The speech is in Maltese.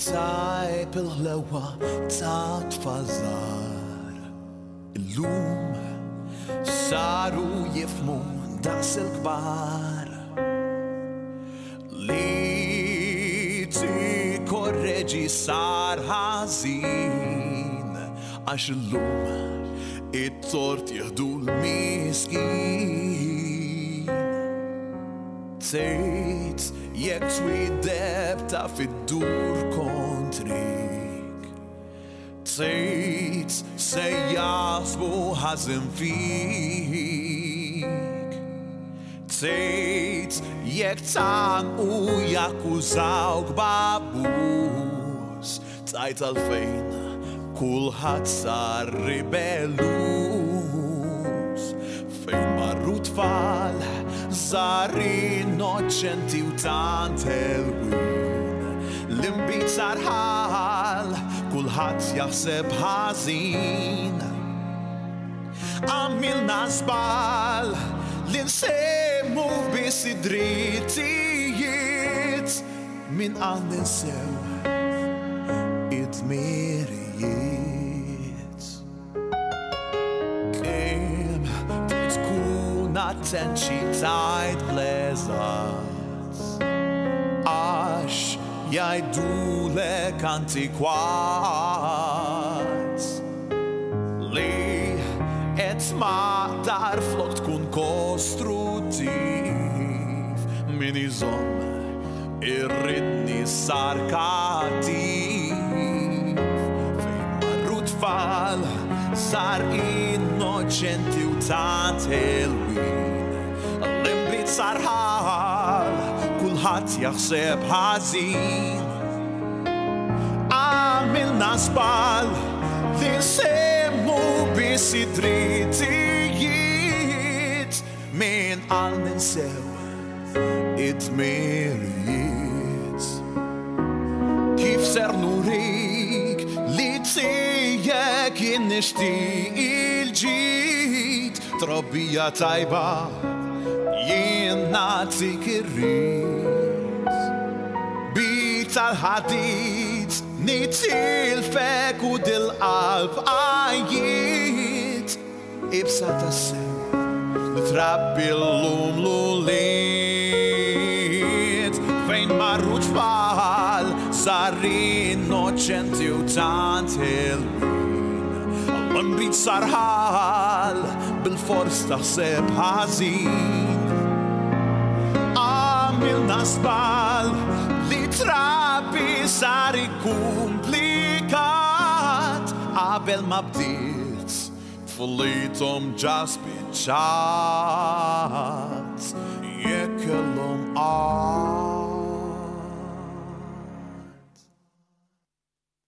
tajb il-ħlewa ta' tfal-żgħar. Illum saru jifhmu daqs il-kbar li tikkorreġi sar ħażin għax illum it-tort jieħdu l-miskin. Tgħid jekk twiddeb ta' fid-dur kontrik, tgħid se jaħsbu ħażin fik, tgħid jekk tagħmqu jakkużawk b'abbuż, tgħid għalfejn kulħadd sar ribelluż, fejn marru tfal żgħar innoċenti u tant ħelwin, l-inbit sar ħal kulħadd jaħseb ħażin. Għamilna żball li nsemmu biss id-drittijiet min qal ninsew id-dmirijiet. Kemm trid tkun attent xi tgħid bl-eżatt għax jgħidulek antikwat li qed maqdar flok tkun kostruttiv min iżomm irridni sar kattiv fejn marru tfal sar innoċenti u tant ħelwin, l-inbit sar ħal kulħadd jaħseb ħażin. Għamilna żball li nsemmu biss id-drittijiet min qal ninsew id-dmirijiet. Kif ser nurik li tiegħek jien nixtieq il-ġid, trobbija tajba jien nagħtik irrid. Bit tal-ħadid nitilfek u dil-qalb għajjiet, ibsa tas-sew nitrabbi l-lum l-uliet fejn marru tfal sar innoċenti u tant ħelwin, l-inbit sar ħal bil-fors taħseb ħażin. Għamilna żball li trabbi sar ikkumplikat qabel ma bdiet tfullithom ġa spiċċat, jekk kellhom